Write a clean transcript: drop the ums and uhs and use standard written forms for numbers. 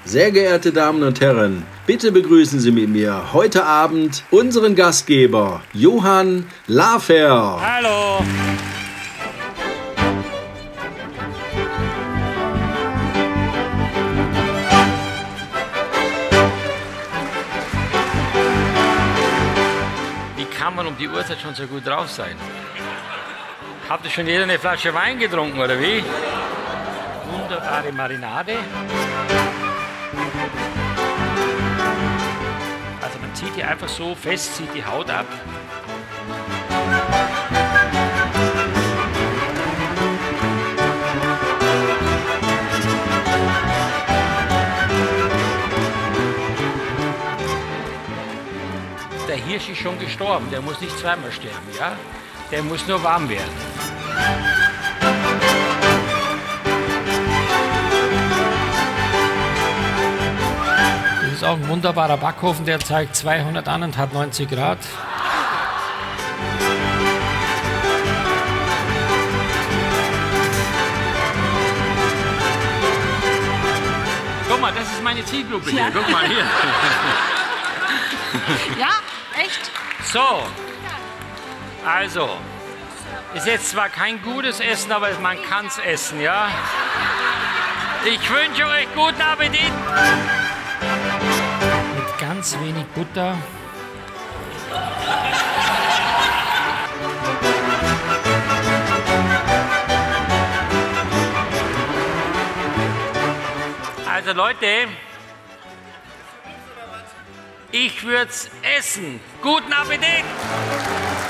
Sehr geehrte Damen und Herren, bitte begrüßen Sie mit mir heute Abend unseren Gastgeber Johann Lafer. Hallo. Wie kann man um die Uhrzeit schon so gut drauf sein? Habt ihr schon jeder eine Flasche Wein getrunken, oder wie? Wunderbare Marinade. Also man zieht die einfach so fest, zieht die Haut ab. Der Hirsch ist schon gestorben, der muss nicht zweimal sterben, ja? Der muss nur warm werden. Das ist auch ein wunderbarer Backofen, der zeigt 200 an und hat 90 Grad. Guck mal, das ist meine Zielgruppe hier. Guck mal hier. Ja, echt? So, also, ist jetzt zwar kein gutes Essen, aber man kann es essen, ja? Ich wünsche euch guten Appetit! Mit ganz wenig Butter. Also Leute, ich würde es essen. Guten Appetit!